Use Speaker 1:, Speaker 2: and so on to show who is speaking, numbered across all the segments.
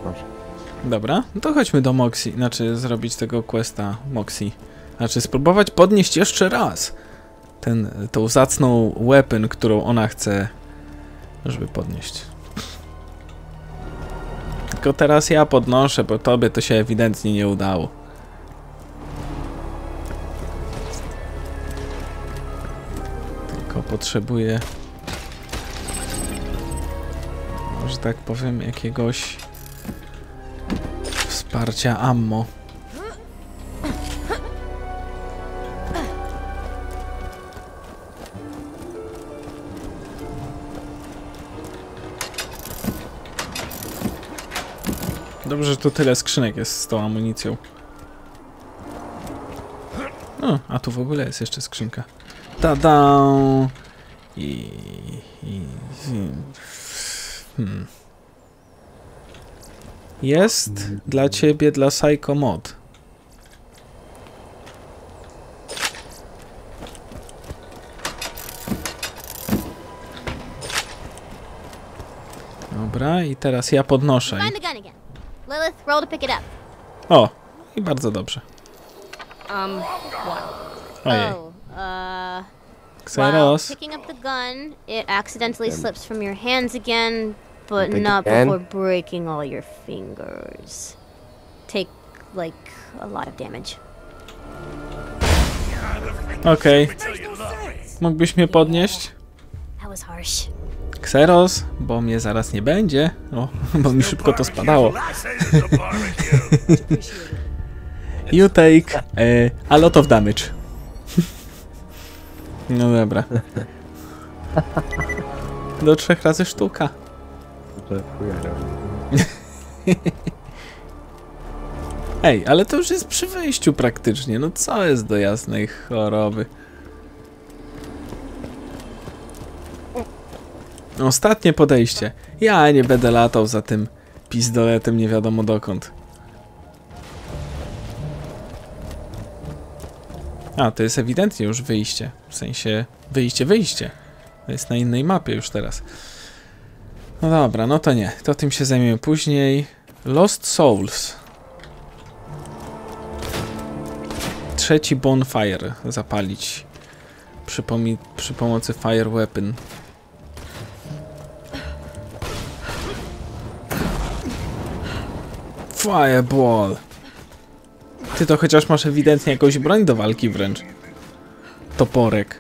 Speaker 1: Może.
Speaker 2: Dobra, no to chodźmy do Moxie, znaczy zrobić tego questa Moxie. Znaczy spróbować podnieść jeszcze raz tą zacną weapon, którą ona chce, żeby podnieść. Tylko teraz ja podnoszę, bo tobie to się ewidentnie nie udało. Tylko potrzebuję, że tak powiem, jakiegoś wsparcia ammo. Dobrze, że tu tyle skrzynek jest z tą amunicją. O, a tu w ogóle jest jeszcze skrzynka. Tada! Jest dla ciebie, dla Psycho Mod. Dobra, i teraz ja podnoszę.
Speaker 3: Lilith, roll to pick it up.
Speaker 2: O, i bardzo dobrze.
Speaker 3: What?
Speaker 2: Ojej.
Speaker 3: While
Speaker 2: Xeros.
Speaker 3: picking up the gun, it accidentally slips from your hands again, but
Speaker 1: Take
Speaker 3: not
Speaker 1: again?
Speaker 3: before breaking all your fingers. Take, like, a lot of damage.
Speaker 2: Okej. Mógłbyś mnie podnieść?
Speaker 3: That was harsh.
Speaker 2: Xeros, bo mnie zaraz nie będzie. O, bo mi szybko to spadało. You take a lot of damage. No dobra. Do 3 razy sztuka. Ej, ale to już jest przy wyjściu praktycznie. No co jest do jasnej choroby? Ostatnie podejście. Ja nie będę latał za tym pizdoletem nie wiadomo dokąd. A, to jest ewidentnie już wyjście. W sensie wyjście. To jest na innej mapie już teraz. No dobra, no to nie. To tym się zajmiemy później. Lost Souls. 3. bonfire zapalić. Przy pomocy fire weapon. Fireball. Ty to chociaż masz ewidentnie jakąś broń do walki wręcz. Toporek.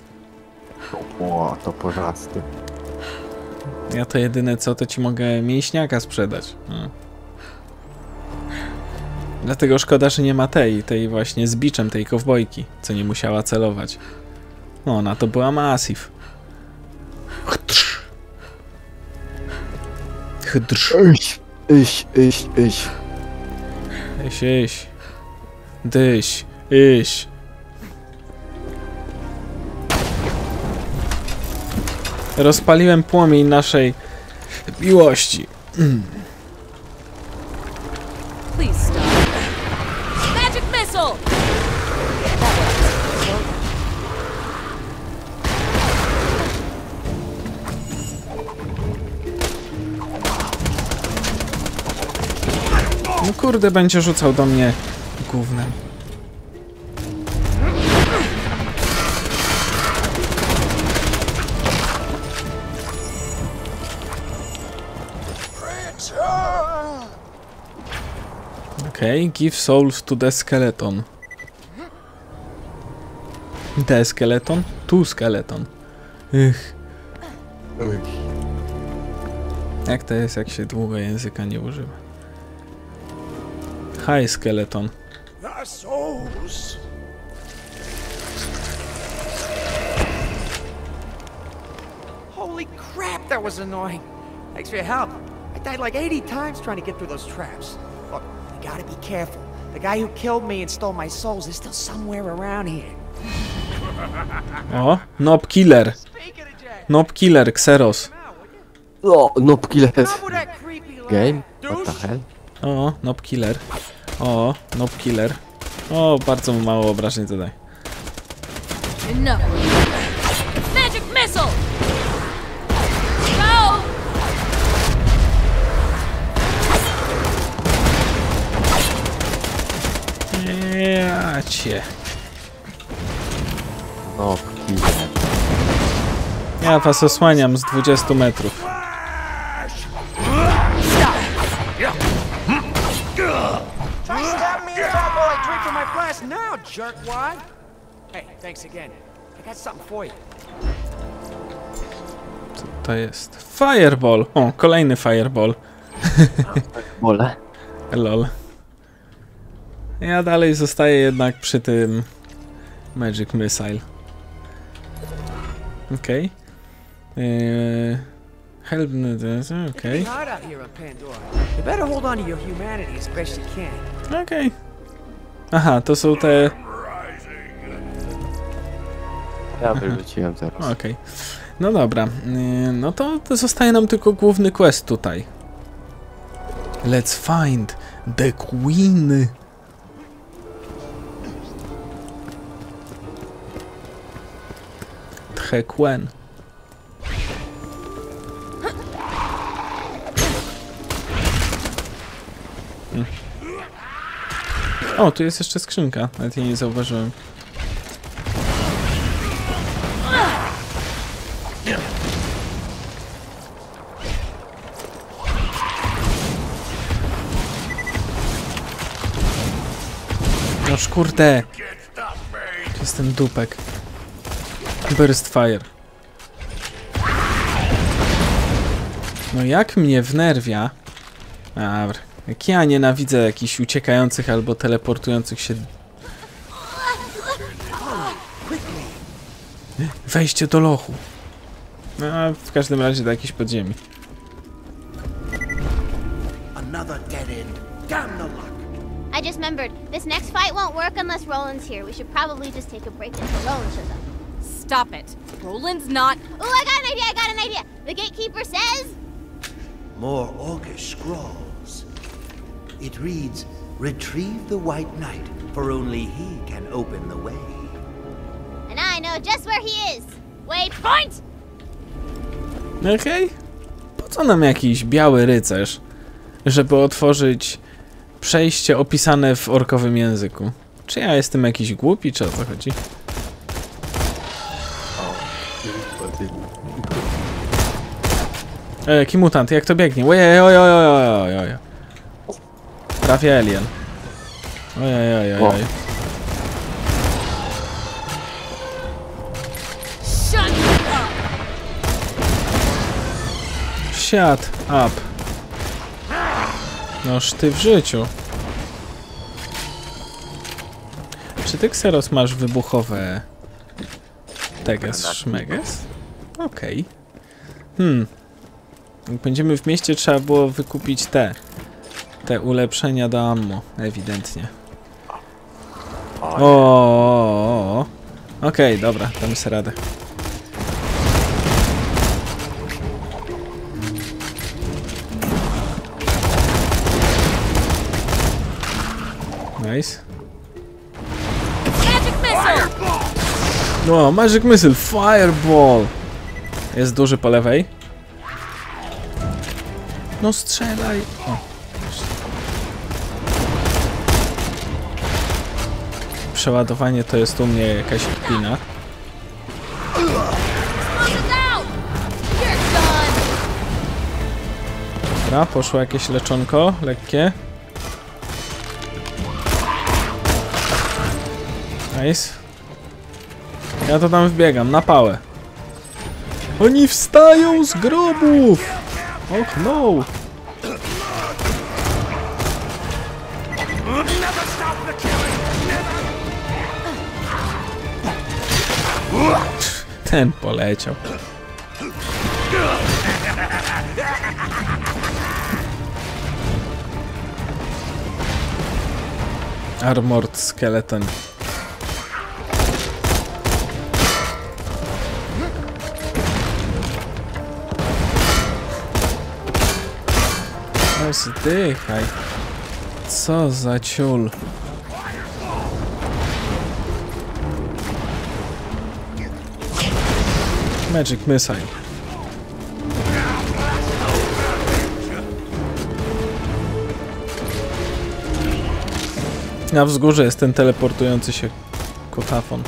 Speaker 1: O, to pożasty.
Speaker 2: Ja to jedyne co, to ci mogę mięśniaka sprzedać. No. Dlatego szkoda, że nie ma tej właśnie z biczem, tej kowbojki, co nie musiała celować. No, ona to była massive. Hdrz. Hdrz.
Speaker 1: Iś.
Speaker 2: Dyś. Iś. Rozpaliłem płomień naszej miłości.
Speaker 4: Please stop. Magic missile!
Speaker 2: No kurde, będzie rzucał do mnie gównem. Okay, give souls to the skeleton. The skeleton? To skeleton. Jak to jest, jak się długo języka nie używa? Hi, skeleton.
Speaker 5: The souls. Holy crap, that was annoying. Thanks for your help. I died like 80 times trying to get through those traps. Look, you gotta be careful. The guy who killed me and stole my souls is still somewhere around here.
Speaker 2: O, Nob Killer.
Speaker 5: Speaking of Jack,
Speaker 2: Nob Killer, Xeros.
Speaker 5: come out, will you?
Speaker 1: O, noob killer.
Speaker 5: Stop with that creepy laugh.
Speaker 1: Game? What the
Speaker 5: Douche.
Speaker 1: hell?
Speaker 2: O, Nob Killer. O, Nob Killer. O, bardzo mało obrażeń tutaj.
Speaker 4: Enough. Magic missile! Go!
Speaker 2: się.
Speaker 1: No, chwilę.
Speaker 2: Ja was osłaniam z 20 metrów.
Speaker 5: Try to stab me in the back while I drink from my flask now, jerkwad! Hey, thanks again. I got something for you.
Speaker 2: Co to jest? Fireball! O, kolejny fireball.
Speaker 1: Wolę.
Speaker 2: Lol. Ja dalej zostaję jednak przy tym Magic Missile. Okej. Help... Okej.
Speaker 5: It's hot out here on Pandora. You better hold on to your humanity as best you can.
Speaker 2: Okej. Aha, to są te...
Speaker 1: Ja wyrzuciłem teraz.
Speaker 2: Okej. No dobra. No to zostaje nam tylko główny quest tutaj. Let's find the Queen. Tchekwen. O, tu jest jeszcze skrzynka. Nawet jej nie zauważyłem. No kurde. To jest ten dupek. Burst fire. No jak mnie wnerwia. Dobra. Jak ja nienawidzę jakichś uciekających albo teleportujących się. Wejście do lochu. No, w każdym razie do jakiejś podziemi.
Speaker 5: Another dead end. Damn the luck.
Speaker 3: I just remembered, this next fight won't work unless Roland's here. We should probably just take a break until Roland shows up.
Speaker 4: Stop it. Roland's not.
Speaker 3: Ooh, I got an idea! The gatekeeper says...
Speaker 6: More Orcish scrolls. It reads, "Retrieve the White Knight, for only he can open the way."
Speaker 3: And I know just where he is! Waypoint!
Speaker 2: Okej. Po co nam jakiś biały rycerz, żeby otworzyć przejście opisane w orkowym języku? Czy ja jestem jakiś głupi, czy o co chodzi? Jaki mutant, jak to biegnie? Ojej. Prawie alien. Ojej.
Speaker 4: Shut up.
Speaker 2: Shut up. Noż ty w życiu. Czy ty, Xeros, masz wybuchowe... Teges, szmeges? Okej. Jak będziemy w mieście, trzeba było wykupić te ulepszenia do ammo, ewidentnie. O. Okej, dobra, damy sobie radę. Nice.
Speaker 4: Magic missile.
Speaker 2: No, Magic Missile, Fireball! Jest duży po lewej. No strzelaj! O. Przeładowanie to jest u mnie jakaś kpina. Dobra, poszło jakieś leczonko, lekkie. Nice. Ja to tam wbiegam, na pałę. Oni wstają z grobów! Och no! Ten poleciał. Armored skeleton. No zdychaj. Co za ciul. Magic Missile. Na wzgórzu jest ten teleportujący się kotafon.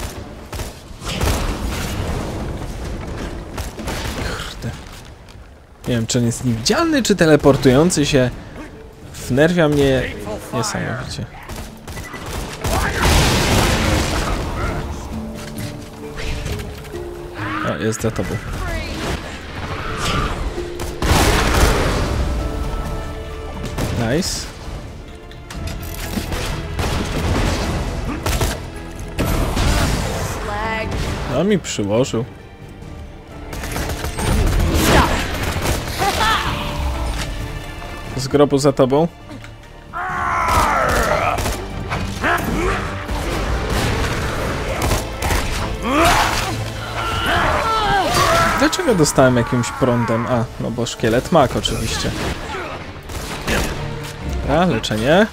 Speaker 2: Kurde. Nie wiem, czy on jest niewidzialny, czy teleportujący się. Wnerwia mnie niesamowicie. O, jest za tobą. Nice.
Speaker 4: Slag.
Speaker 2: No mi przyłożył. Z grobu za tobą. Dlaczego dostałem jakimś prądem? A, no bo szkielet mak oczywiście. Dobra, leczenie.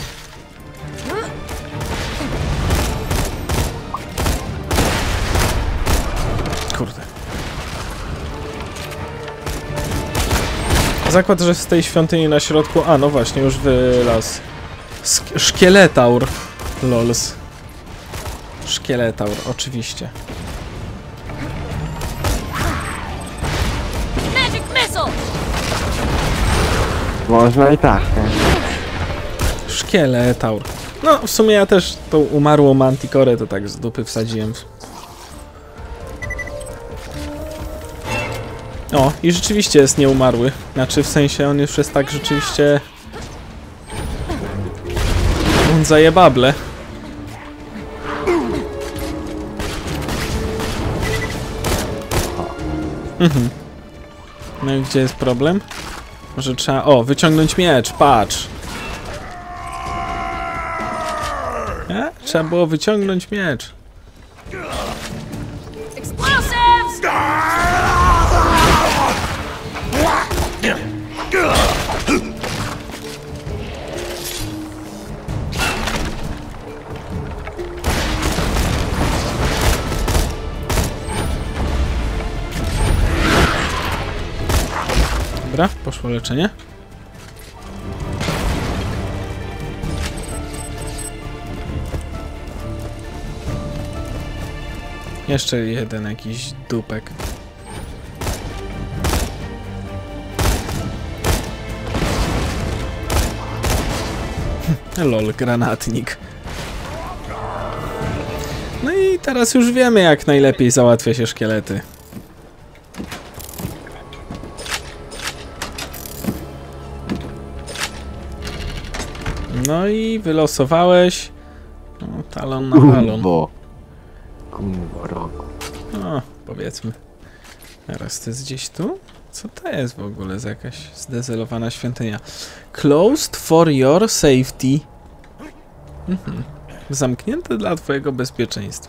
Speaker 2: Kurde. Zakład, że z tej świątyni na środku... A, no właśnie, już wylazł. Szkieletaur. Lols. Szkieletaur, oczywiście.
Speaker 4: Magic missile.
Speaker 1: Można i tak, nie?
Speaker 2: Szkieletaur. No, w sumie ja też tą umarłą Manticorę to tak z dupy wsadziłem. O, i rzeczywiście jest nieumarły. Znaczy, w sensie on już jest tak rzeczywiście... On zajebable. Mhm. No i gdzie jest problem? Może trzeba... O, wyciągnąć miecz, patrz! Trzeba było wyciągnąć miecz.
Speaker 4: Explosives.
Speaker 2: Dobra, poszło leczenie. Jeszcze jeden jakiś dupek. Lol, granatnik. No i teraz już wiemy, jak najlepiej załatwia się szkielety. No i wylosowałeś... No, talon na talon.
Speaker 1: Gumbo roku.
Speaker 2: No, powiedzmy. Teraz to jest gdzieś tu? Co to jest w ogóle za jakaś zdezelowana świątynia? Closed for your safety. Mhm. Zamknięte dla twojego bezpieczeństwa.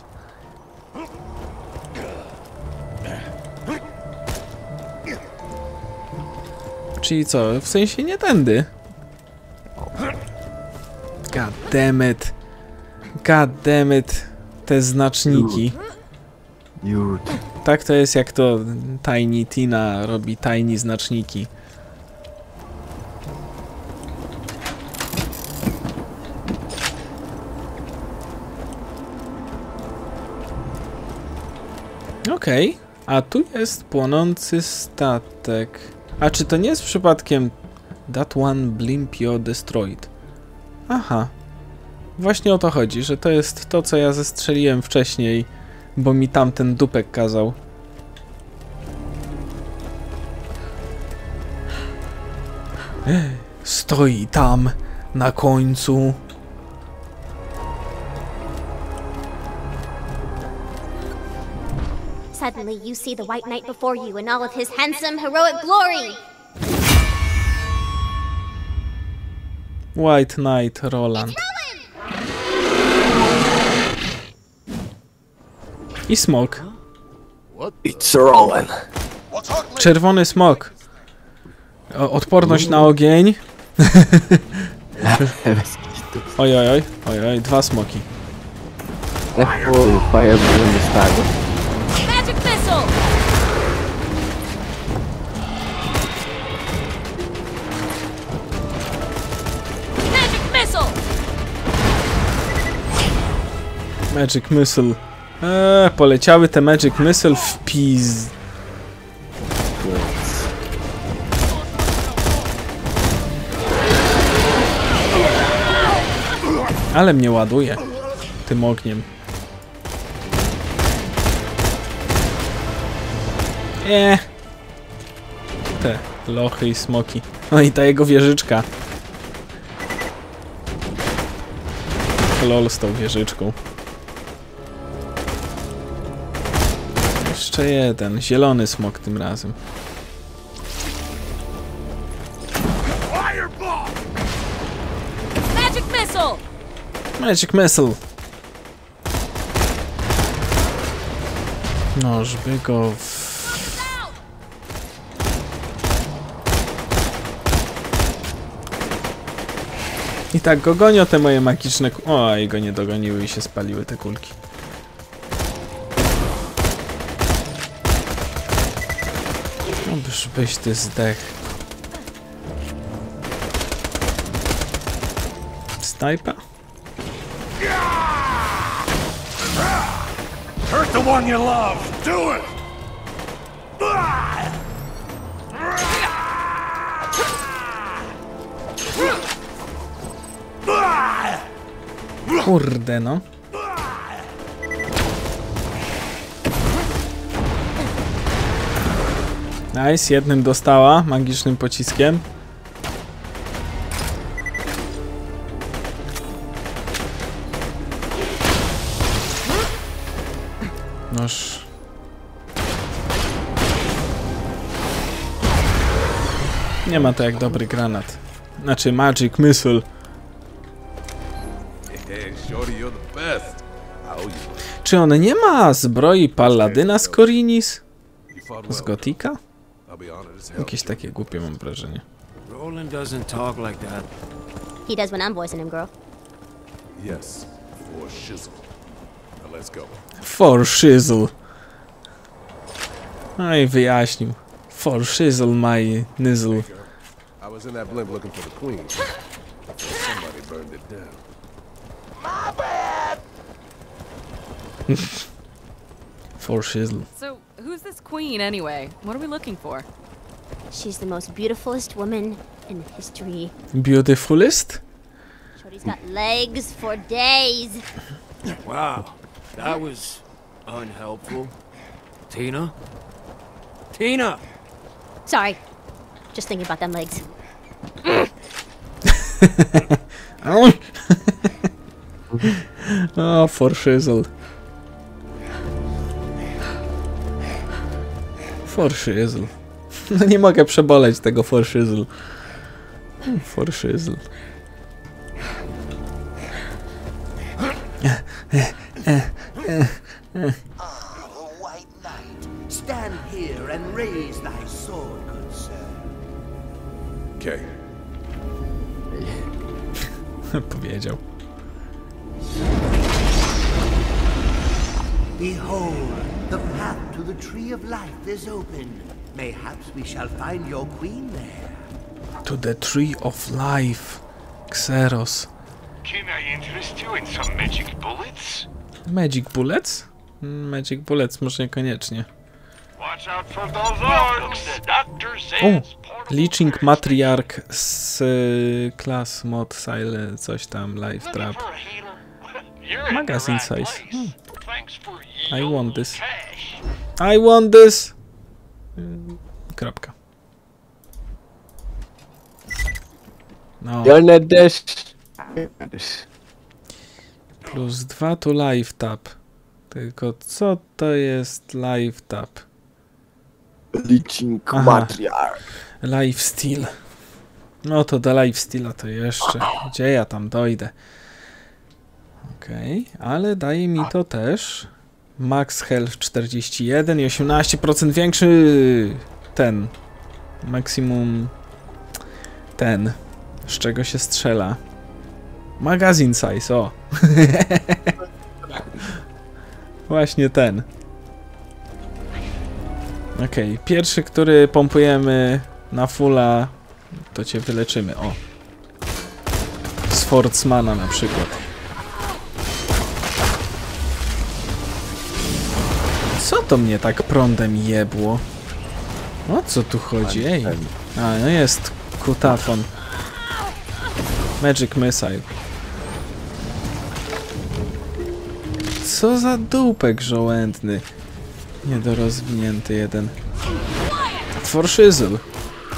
Speaker 2: Czyli co? W sensie nie tędy. God damn it. God damn it. Te znaczniki. Tak to jest, jak to Tiny Tina robi tiny znaczniki. Okej, a tu jest płonący statek. A czy to nie jest przypadkiem That one Blimpio destroyed? Aha. Właśnie o to chodzi, że to jest to, co ja zestrzeliłem wcześniej, bo mi tamten dupek kazał. Stoi tam, na końcu.
Speaker 3: Suddenly you see the White Knight before you in all of his handsome, heroic glory.
Speaker 2: White Knight Roland. I smok.
Speaker 1: It's Roland.
Speaker 2: Czerwony smok. Odporność na ogień. Ojojoj, ojoj, dwa smoki.
Speaker 1: Fireball stary.
Speaker 4: Magic missile. Magic missile.
Speaker 2: Magic Missile. Poleciały te Magic Missile w piz... Ale mnie ładuje tym ogniem. Te lochy i smoki. No i ta jego wieżyczka. Lol z tą wieżyczką. Jeszcze jeden. Zielony smok tym razem.
Speaker 4: Magic missile!
Speaker 2: Magic Missile. No, żeby go... I tak go gonią te moje magiczne... Oj, go nie dogoniły i się spaliły te kulki. No, byś ty zdech. Snajpa?
Speaker 7: Hurt the one you love. Do it.
Speaker 2: Kurde no. Nice, jednym dostała magicznym pociskiem. Noż. Nie ma to jak dobry granat. Znaczy Magic Missile. Czy on nie ma zbroi Paladyna z Korinis? Z Gotika? Jakieś takie głupie mam wrażenie.
Speaker 8: Roland doesn't talk like that.
Speaker 3: He does when I'm voicing him, girl.
Speaker 7: Yes, for shizzle. Now let's go.
Speaker 2: For shizzle. No i wyjaśnił. For shizzle my nizzle.
Speaker 7: I was in that blimp looking for the queen. Somebody burned it down.
Speaker 2: For shizzle.
Speaker 9: So, who's this queen anyway? What are we looking for?
Speaker 3: She's the most beautifulest woman in history.
Speaker 2: Beautifulest?
Speaker 3: Shorty's got legs for days.
Speaker 8: Wow, that was unhelpful. Tina? Tina!
Speaker 3: Sorry. Just thinking about them legs.
Speaker 2: O, for shizzle. For shizzle. No nie mogę przeboleć tego for shizzle. For shizzle.
Speaker 6: White Knight, stand here and raise thy sword, good sir.
Speaker 7: Okay.
Speaker 2: Powiedział.
Speaker 6: Behold, the path to the Tree of Life is open. Mayhaps we shall find your queen there.
Speaker 2: To the Tree of Life. Xeros.
Speaker 10: Can I interest you in some magic bullets?
Speaker 2: Magic Bullets? Magic Bullets może niekoniecznie.
Speaker 10: Watch out for those orcs. The doctor
Speaker 2: O!
Speaker 10: says
Speaker 2: Leeching Matriarch z klas mod Silent coś tam, Live Trap. Magazine size. I want this. I want this! Kropka. No.
Speaker 1: You're this.
Speaker 2: Plus 2 to Live Tap. Tylko co to jest Live Tap?
Speaker 1: Leeching
Speaker 2: Aha.
Speaker 1: Matriarch.
Speaker 2: Lifesteal. No to do Lifesteala to jeszcze. Gdzie ja tam dojdę? Okej, ale daje mi to też Max Health 41 i 18% większy ten. Maksimum ten. Z czego się strzela? Magazine size, o. Właśnie ten. Okej, pierwszy, który pompujemy na fulla, to cię wyleczymy, o. Z Fortsmana na przykład. Co to mnie tak prądem jebło? O co tu chodzi? Ej. A, no jest kutafon. Magic Missile. Co za dupek żołędny. Niedorozwinięty jeden. Forszyzl.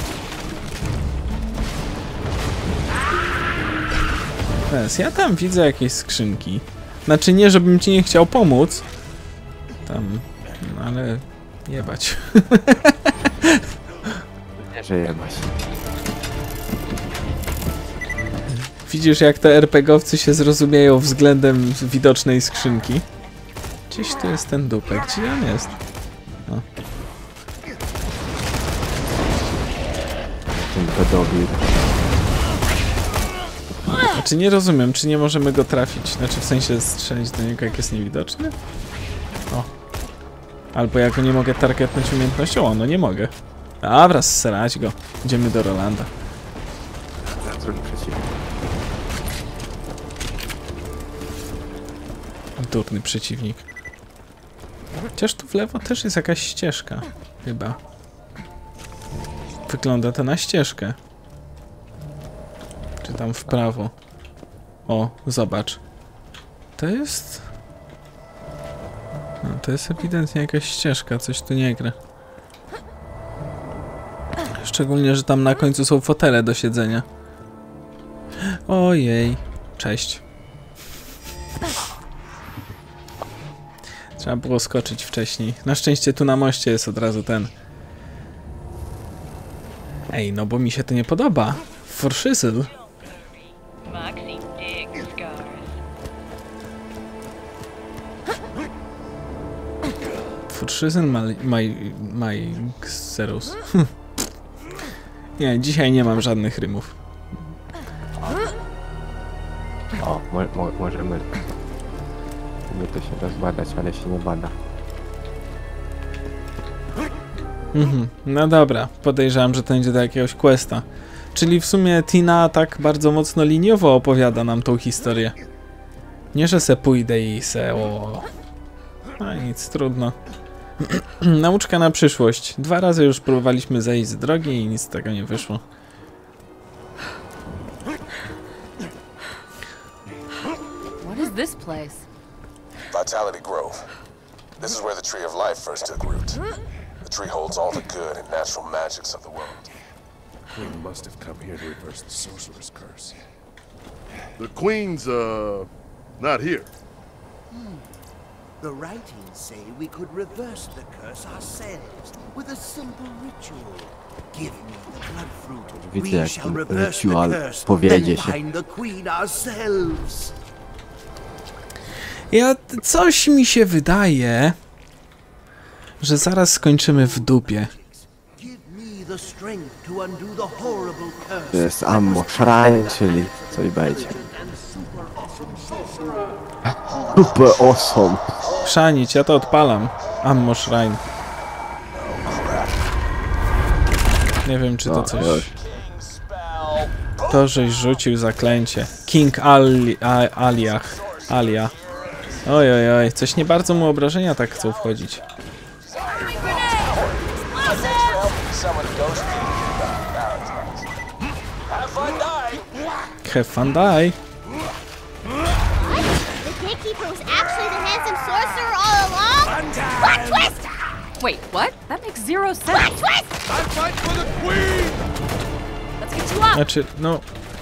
Speaker 2: Teraz ja tam widzę jakieś skrzynki. Znaczy nie, żebym ci nie chciał pomóc. Tam, no ale jebać.
Speaker 1: Nie, że jebać.
Speaker 2: Widzisz, jak te RPGowcy się zrozumieją względem widocznej skrzynki? Gdzieś tu jest ten dupek. Gdzie on jest? O.
Speaker 1: Ten pedofil.
Speaker 2: Znaczy nie rozumiem, czy nie możemy go trafić? Znaczy w sensie strzelić do niego, jak jest niewidoczny? O. Albo jak go nie mogę targetnąć umiejętnością? O, no nie mogę. Dobra, zserać go. Idziemy do Rolanda. Durny przeciwnik. Chociaż tu w lewo też jest jakaś ścieżka. Chyba. Wygląda to na ścieżkę. Czy tam w prawo. O, zobacz. To jest... No, to jest ewidentnie jakaś ścieżka, coś tu nie gra. Szczególnie, że tam na końcu są fotele do siedzenia. Ojej. Cześć. Trzeba było skoczyć wcześniej. Na szczęście tu na moście jest od razu ten. Ej, no bo mi się to nie podoba. Forszyzl. Forszyzl my Xerus. Nie, dzisiaj nie mam żadnych rymów.
Speaker 1: O, możemy to się rozbadać, ale się nie bada.
Speaker 2: No dobra, podejrzewam, że to będzie do jakiegoś questa. Czyli w sumie Tina tak bardzo mocno liniowo opowiada nam tą historię. Nie, że se pójdę i se o... No nic, trudno. Nauczka na przyszłość. 2 razy już próbowaliśmy zejść z drogi i nic z tego nie wyszło.
Speaker 9: What is this place?
Speaker 7: Vitality Grove. This is where the Tree of Life first took root. The tree holds all the good and natural magics of the world. Queen must have come here to reverse the sorcerer's curse.
Speaker 11: The Queen's, not here.
Speaker 6: The writings say we could reverse the curse ourselves with a simple ritual. Give me the blood fruit.
Speaker 1: Widzę,
Speaker 6: We
Speaker 1: jak
Speaker 6: shall
Speaker 1: ten
Speaker 6: reverse the
Speaker 1: rytuał
Speaker 6: curse,
Speaker 1: powiedzie
Speaker 6: then
Speaker 1: się.
Speaker 6: find the Queen ourselves.
Speaker 2: Coś mi się wydaje, że zaraz skończymy w dupie.
Speaker 1: To jest ammo shrine, czyli coś będzie. Super awesome.
Speaker 2: Chrzanić, ja to odpalam. Ammo Shrine. Nie wiem, czy to coś... To, żeś rzucił zaklęcie. King Alia. Oj, oj, oj. Coś nie bardzo mu obrażenia tak chcą wchodzić. Have fun die.
Speaker 9: Wait, what? That makes zero sense.
Speaker 11: I fight for the Queen!
Speaker 9: Let's get you up.
Speaker 2: Znaczy, no...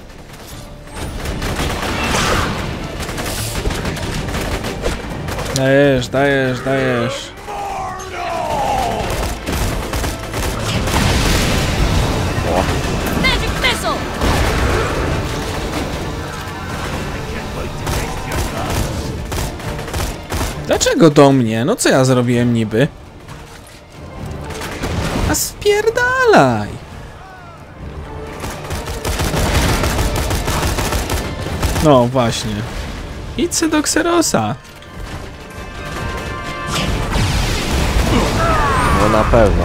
Speaker 2: Dajesz, dajesz, dajesz.
Speaker 4: Magic missile!
Speaker 2: Dlaczego do mnie? No co ja zrobiłem niby? A spierdalaj! No właśnie. Idź do Xerosa.
Speaker 1: No na pewno.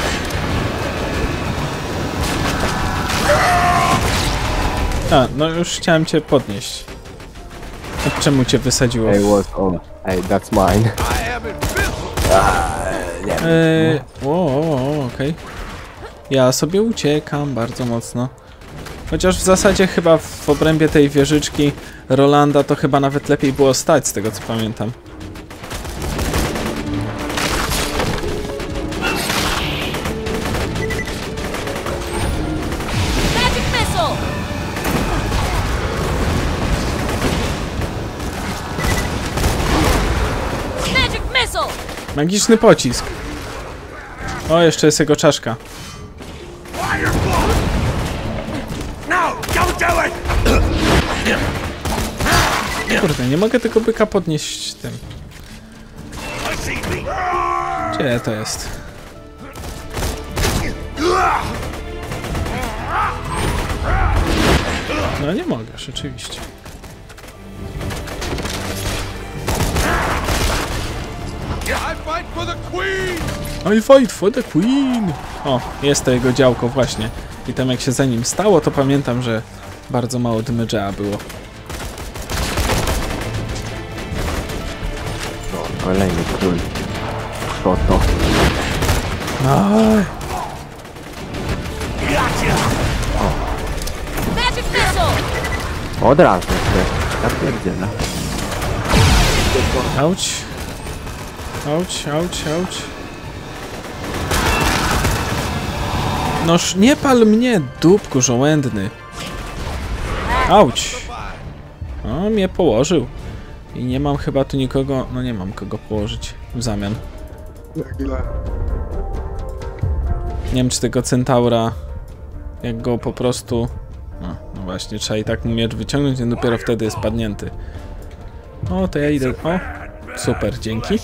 Speaker 2: A, no już chciałem cię podnieść. A czemu cię wysadziło?
Speaker 1: Hey, what's on? Hey, that's mine.
Speaker 2: Okej. Ja sobie uciekam bardzo mocno. Chociaż w zasadzie chyba w obrębie tej wieżyczki Rolanda to chyba nawet lepiej było stać, z tego co pamiętam.
Speaker 4: Magic missile! Magic missile!
Speaker 2: Magiczny pocisk. O, jeszcze jest jego czaszka. Kurde, nie mogę tego byka podnieść tym. Gdzie to jest? No nie mogę, rzeczywiście. I fight for the queen! O, jest to jego działko właśnie. I tam jak się za nim stało, to pamiętam, że bardzo mało damage'a było.
Speaker 1: O, kolejny król. Foto.
Speaker 2: Aj.
Speaker 4: Magic missile!
Speaker 1: Od razu się. Ja pierdzielę.
Speaker 2: Auć. Auć, auć, auć. Noż nie pal mnie, dupku żołędny. Auć. O, mnie położył. I nie mam chyba tu nikogo... No nie mam kogo położyć w zamian. Nie wiem, czy tego centaura... Jak go po prostu... No właśnie, trzeba i tak mu miecz wyciągnąć, i dopiero wtedy jest padnięty. O, to ja idę... O, super, dzięki.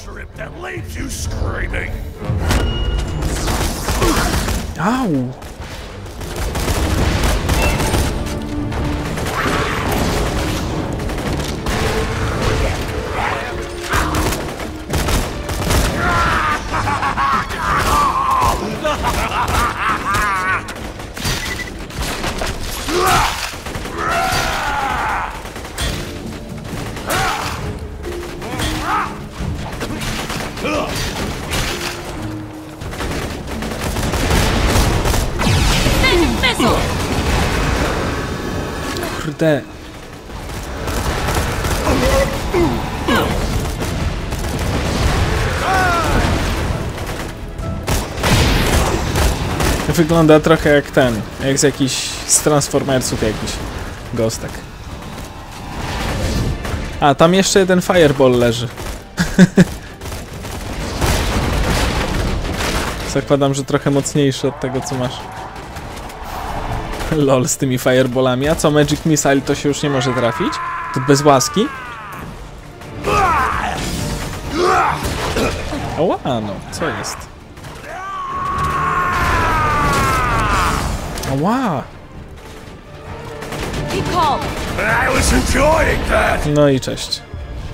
Speaker 2: Au! Kurde. Wygląda trochę jak ten, jak z jakiś z Transformersów jakiś gostek. A, tam jeszcze jeden fireball leży. Zakładam, że trochę mocniejszy od tego, co masz. Lol, z tymi fireballami. A co, Magic Missile to się już nie może trafić? To bez łaski? Oła, no, co jest? Oła! No i cześć.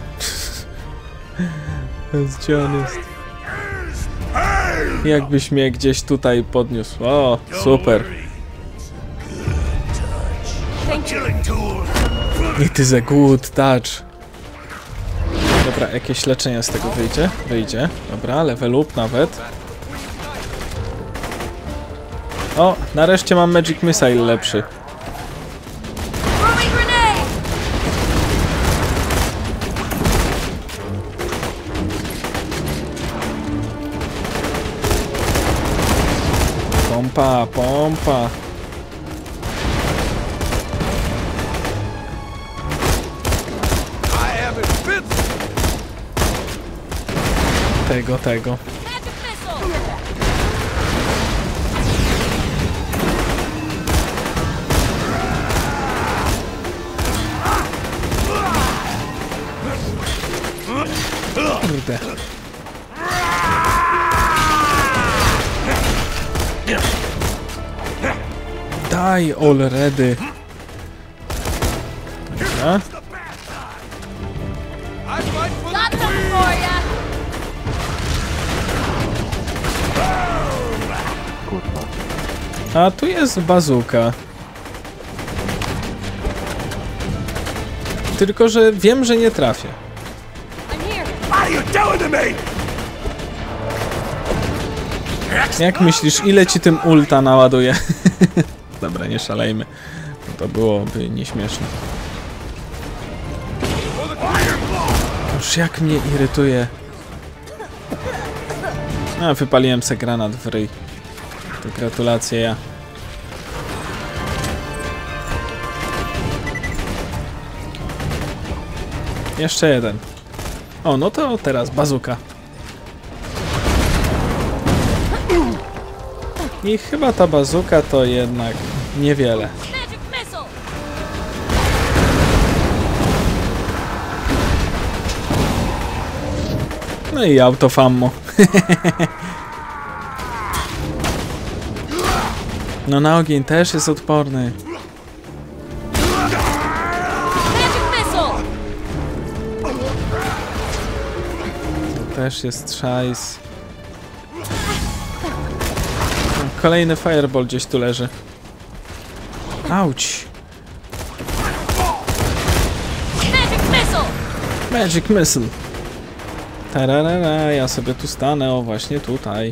Speaker 2: Gdzie on jest? Jakbyś mnie gdzieś tutaj podniósł. O, super. It is a good touch. Dobra, jakieś leczenie z tego wyjdzie? Wyjdzie. Dobra, level up nawet. O, nareszcie mam Magic Missile lepszy. Pompa, pompa. Tego. Kurde. Die already. Dobra. A tu jest bazuka. Tylko, że wiem, że nie trafię. Jak myślisz, ile ci tym ulta naładuje? Dobra, nie szalejmy. To byłoby nieśmieszne. Już jak mnie irytuje. A, wypaliłem se granat w ryj. To gratulacje ja. Jeszcze jeden. O, no to teraz bazuka. I chyba ta bazuka to jednak niewiele. No i autofammo. No na ogień też jest odporny. To też jest szajs. Kolejny fireball gdzieś tu leży. Auć. Magic Missile. Tararara, ja sobie tu stanę, o właśnie tutaj.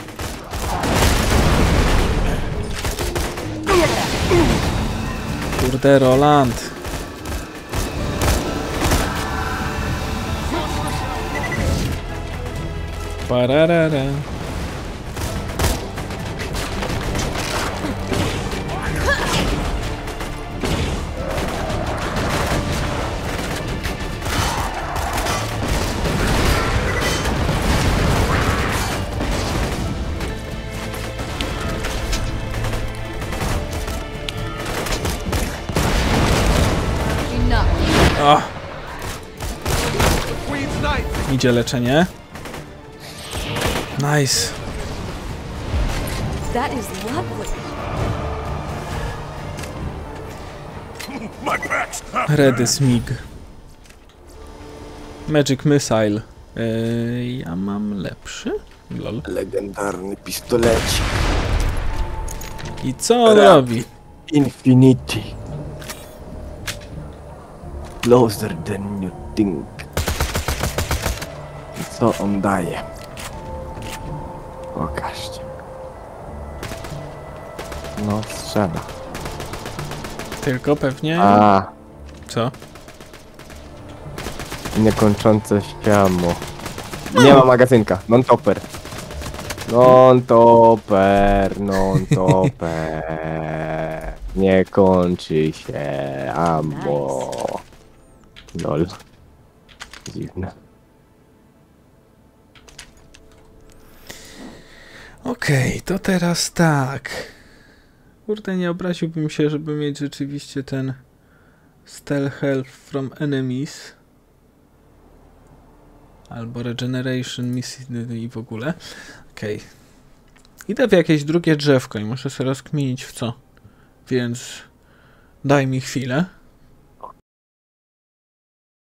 Speaker 2: Kurde, Roland. Pararara. O! Idzie leczenie. Nice.
Speaker 9: That is lovely.
Speaker 2: Redy Smig. Magic Missile. Ja mam lepszy? Lol.
Speaker 1: Legendarny pistolecik.
Speaker 2: I co on robi?
Speaker 1: Infinity. Closer than you think. I co on daje? Pokażcie. No, strzela.
Speaker 2: Tylko pewnie...
Speaker 1: A,
Speaker 2: Co?
Speaker 1: niekończące się ammo. Nie ma magazynka. Non-topper. Non-topper. Non-topper. Nie kończy się ammo. Lol. Dziwne.
Speaker 2: Okej, to teraz tak. Kurde, nie obraziłbym się, żeby mieć rzeczywiście ten Stealth Health from Enemies. Albo Regeneration Missile i w ogóle. Okej. Idę w jakieś drugie drzewko i muszę sobie rozkminić w co. Więc daj mi chwilę.